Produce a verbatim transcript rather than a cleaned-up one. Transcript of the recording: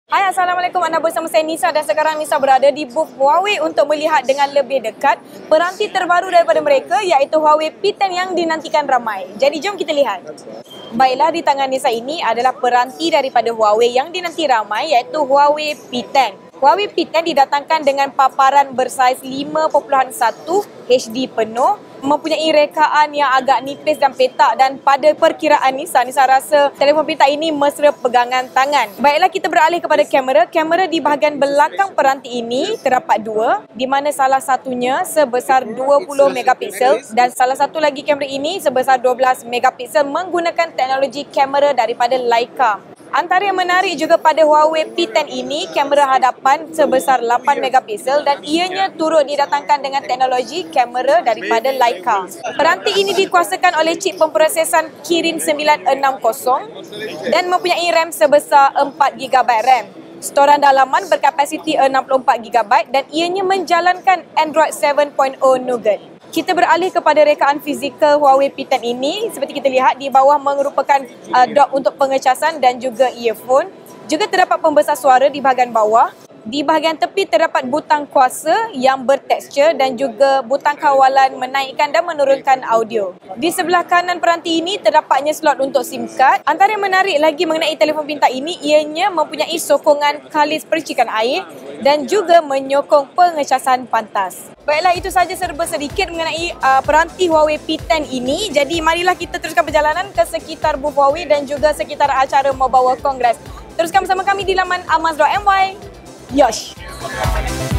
Hai, Assalamualaikum. Anda bersama saya Nisa dan sekarang Nisa berada di booth Huawei untuk melihat dengan lebih dekat peranti terbaru daripada mereka iaitu Huawei P sepuluh yang dinantikan ramai. Jadi jom kita lihat. Baiklah, di tangan Nisa ini adalah peranti daripada Huawei yang dinanti ramai iaitu Huawei P sepuluh. Huawei P sepuluh didatangkan dengan paparan bersaiz lima perpuluhan satu H D penuh, mempunyai rekaan yang agak nipis dan petak, dan pada perkiraan Nisa, Nisa rasa telefon pintar ini mesra pegangan tangan. Baiklah, kita beralih kepada kamera. Kamera di bahagian belakang peranti ini terdapat dua, di mana salah satunya sebesar dua puluh megapiksel dan salah satu lagi kamera ini sebesar dua belas megapiksel menggunakan teknologi kamera daripada Leica. Antara yang menarik juga pada Huawei P sepuluh ini, kamera hadapan sebesar lapan megapiksel dan ianya turut didatangkan dengan teknologi kamera daripada Leica. Peranti ini dikuasakan oleh chip pemprosesan Kirin sembilan enam kosong dan mempunyai RAM sebesar empat giga byte RAM. Storan dalaman berkapasiti enam puluh empat giga byte dan ianya menjalankan Android tujuh titik kosong Nougat. Kita beralih kepada rekaan fizikal Huawei P sepuluh ini. Seperti kita lihat, di bawah merupakan uh, dock untuk pengecasan dan juga earphone. Juga terdapat pembesar suara di bahagian bawah. Di bahagian tepi terdapat butang kuasa yang bertekstur dan juga butang kawalan menaikkan dan menurunkan audio. Di sebelah kanan peranti ini terdapatnya slot untuk SIM card. Antara yang menarik lagi mengenai telefon pintar ini, ianya mempunyai sokongan kalis percikan air dan juga menyokong pengecasan pantas. Baiklah, itu sahaja serba sedikit mengenai uh, peranti Huawei P sepuluh ini. Jadi marilah kita teruskan perjalanan ke sekitar booth Huawei dan juga sekitar acara Mobile World Congress. Teruskan bersama kami di laman amaz dot my. Yosh!